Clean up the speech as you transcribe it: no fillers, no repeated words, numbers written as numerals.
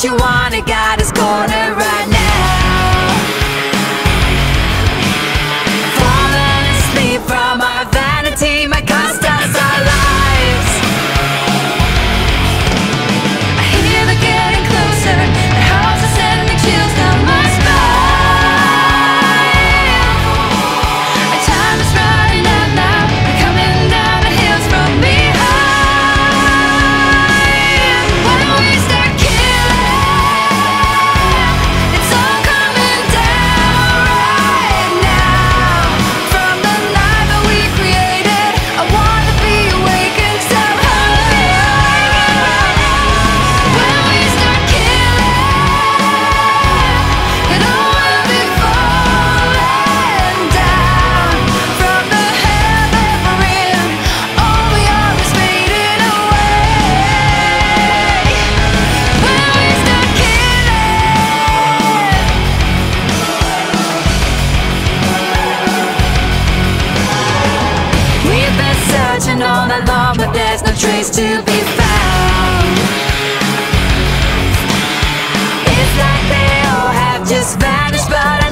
you want, it got us cornered right now. Falling asleep from our vanity might cost us our lives. I hear they're getting closer, their hearts are sending chills down my spine. Our time is running out now, we're coming down the hills from behind. When we start killing, it's all coming down right now. From the night that we created, I wanna be awakened somehow. When we start killing, it all will be falling down. From the hell that we're in, all we are is fading away. When we start killing, we've been searching all night long, but there's no trace to be found. It's like they all have just vanished, but